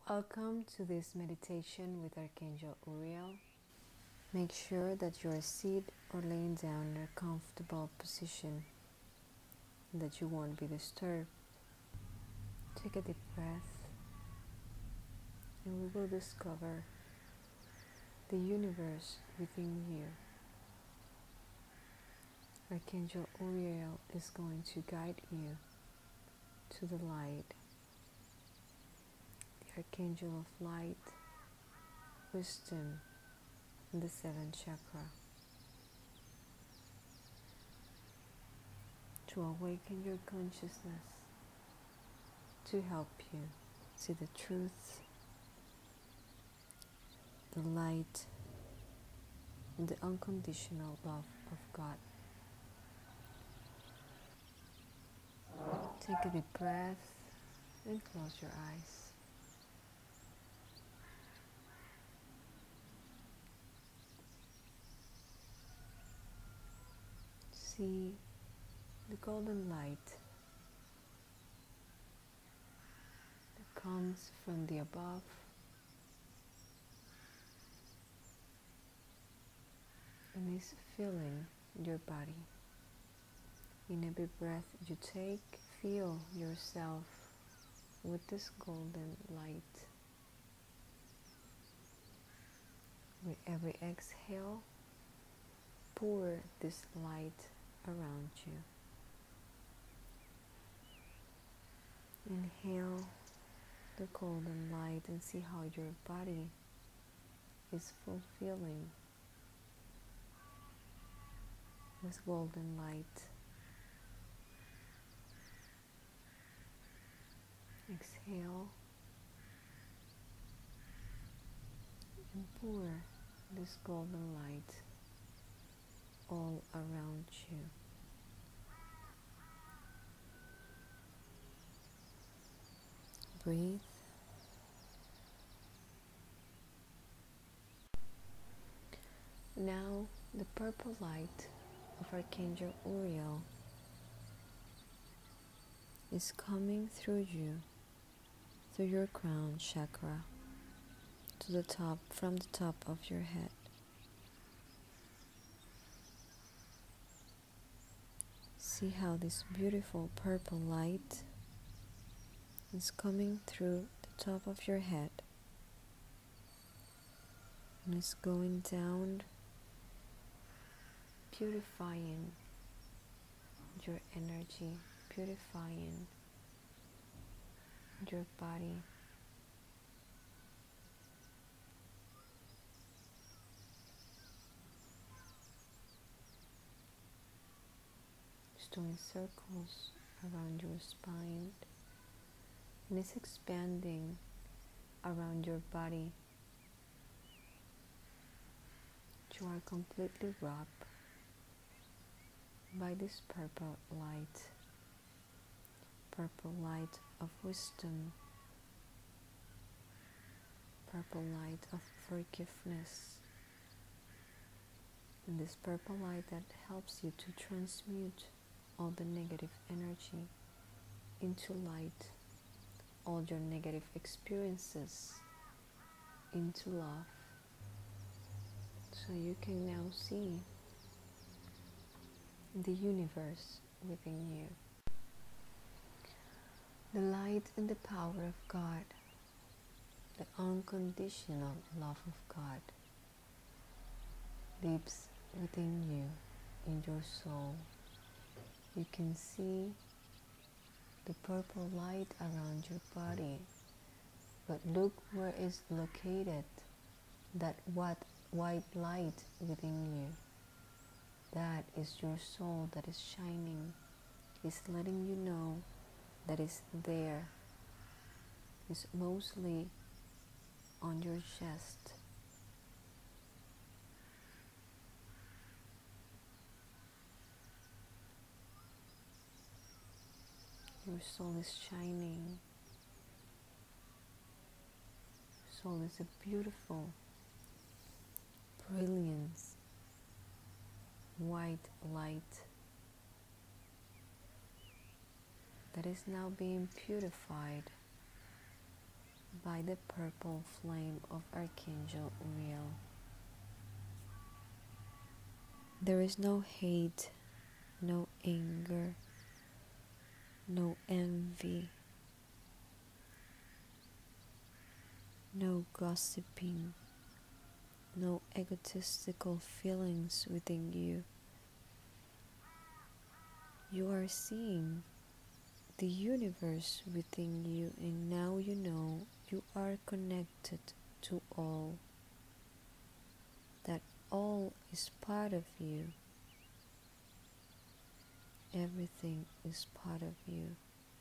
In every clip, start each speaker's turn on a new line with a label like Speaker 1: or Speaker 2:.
Speaker 1: Welcome to this meditation with Archangel Uriel. Make sure that you are seated or laying down in a comfortable position, that you won't be disturbed. Take a deep breath and we will discover the universe within you. Archangel Uriel is going to guide you to the light. The Archangel of Light, Wisdom, and the 7th chakra, to awaken your consciousness, to help you see the truth, the light, and the unconditional love of God. Take a deep breath and close your eyes. See the golden light that comes from the above and is filling your body. In every breath you take, feel yourself with this golden light. With every exhale, pour this light around you. Inhale the golden light and see how your body is fulfilling this golden light. Exhale and pour this golden light all around you. Breathe. Now the purple light of Archangel Uriel is coming through you, through your crown chakra, to the top, from the top of your head. See how this beautiful purple light is coming through the top of your head and is going down, purifying your energy, purifying your body. It's doing circles around your spine and it's expanding around your body. You are completely wrapped by this purple light of wisdom, purple light of forgiveness, and this purple light that helps you to transmute all the negative energy into light, all your negative experiences into love, so you can now see the universe within you. The light and the power of God, the unconditional love of God, lives within you, in your soul. You can see the purple light around your body, but look where it's located, that white light within you. That is your soul that is shining, is letting you know that is there. It's mostly on your chest. Your soul is shining. Your soul is a beautiful, brilliance, white light that is now being purified by the purple flame of Archangel Uriel. There is no hate, no anger, no envy, no gossiping, no egotistical feelings within you. You are seeing the universe within you, and now you know you are connected to all, that all is part of you. Everything is part of you.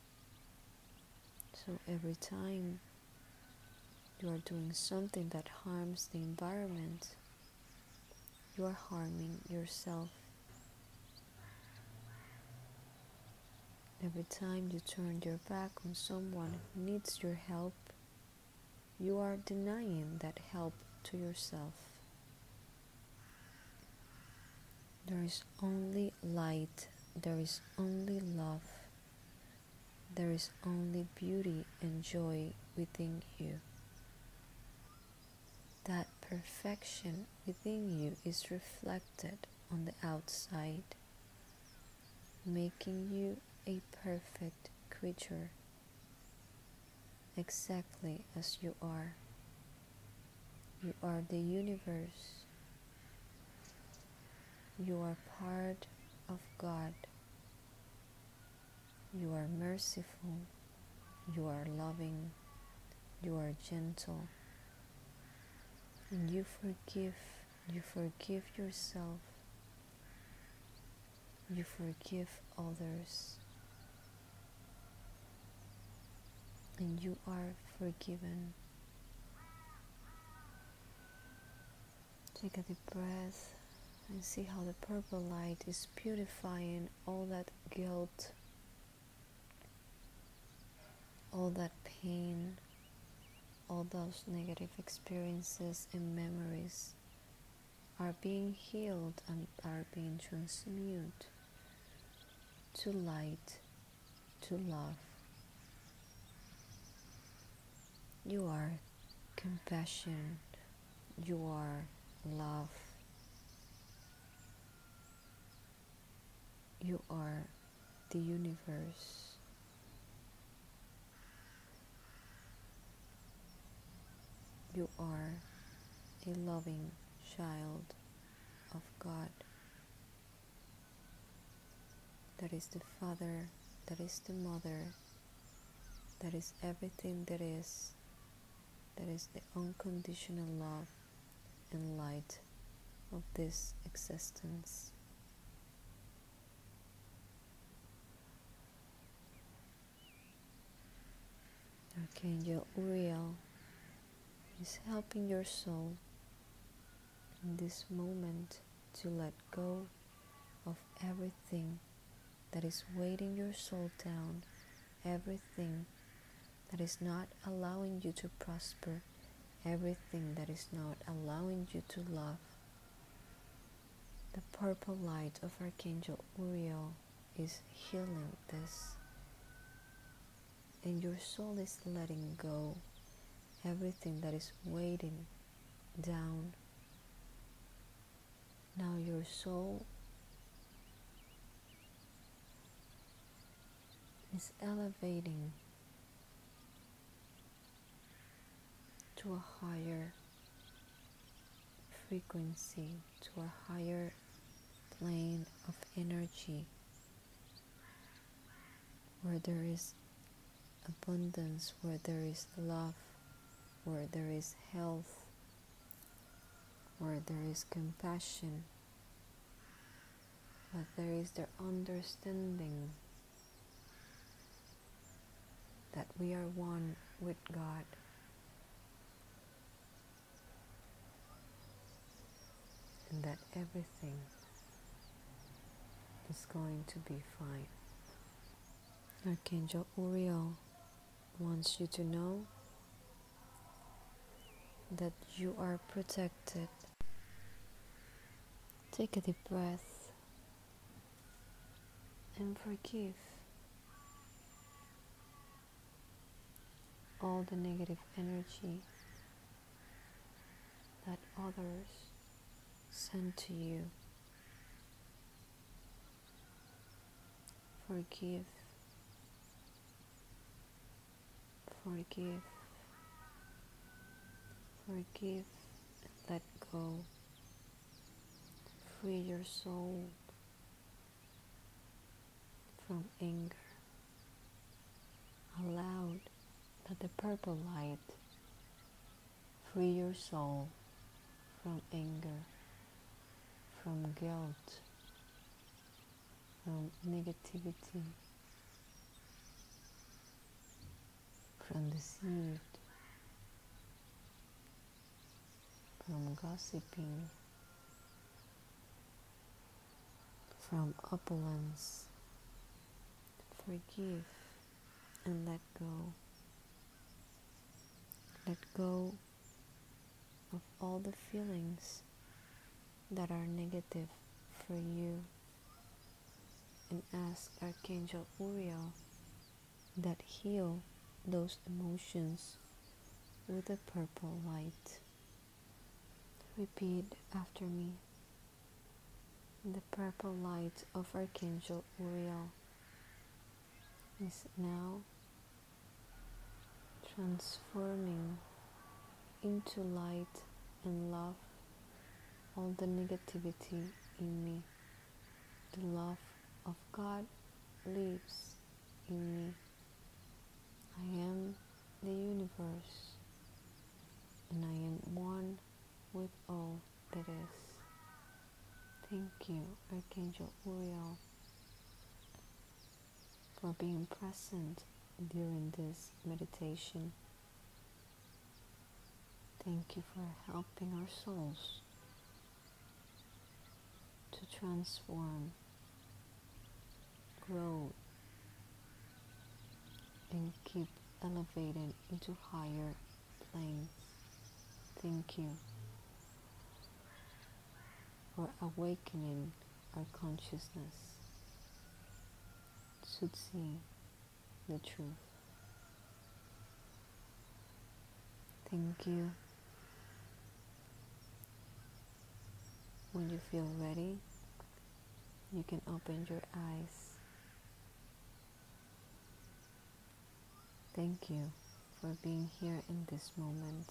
Speaker 1: So every time you are doing something that harms the environment, you are harming yourself. Every time you turn your back on someone who needs your help, you are denying that help to yourself. There is only light, there is only love, there is only beauty and joy within you. That perfection within you is reflected on the outside, making you a perfect creature, exactly as you are. You are the universe. You are part of God. You are merciful. You are loving. You are gentle. And you forgive. You forgive yourself. You forgive others. And you are forgiven. Take a deep breath and see how the purple light is purifying all that guilt, all that pain, all those negative experiences and memories are being healed and are being transmuted to light, to love. You are compassion. You are love. You are the universe. You are a loving child of God. That is the Father, that is the Mother, that is everything that is the unconditional love and light of this existence. Archangel Uriel is helping your soul in this moment to let go of everything that is weighting your soul down, everything that is not allowing you to prosper, everything that is not allowing you to love. The purple light of Archangel Uriel is healing this, and your soul is letting go everything that is weighting down. Now your soul is elevating to a higher frequency, to a higher plane of energy, where there is abundance, where there is love, where there is health, where there is compassion, where there is the understanding that we are one with God. And that everything is going to be fine. Archangel Uriel wants you to know that you are protected. Take a deep breath and forgive. all the negative energy that others send to you. Forgive, forgive, forgive, and let go. Free your soul from anger. Allow that the purple light free your soul from anger, from guilt, from negativity, from deceit, from gossiping, from opulence. Forgive and let go. Let go of all the feelings that are negative for you, and ask Archangel Uriel that heal those emotions with the purple light. Repeat after me. The purple light of Archangel Uriel is now transforming into light and love all the negativity in me. The love of God lives in me. I am the universe, and I am one with all that is. Thank you, Archangel Uriel, for being present during this meditation. Thank you for helping our souls to transform, grow, and keep elevating into higher planes. Thank you for awakening our consciousness to see the truth. Thank you. When you feel ready, you can open your eyes. Thank you for being here in this moment.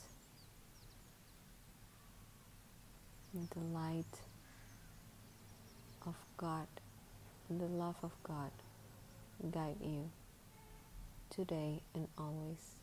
Speaker 1: May the light of God and the love of God guide you today and always.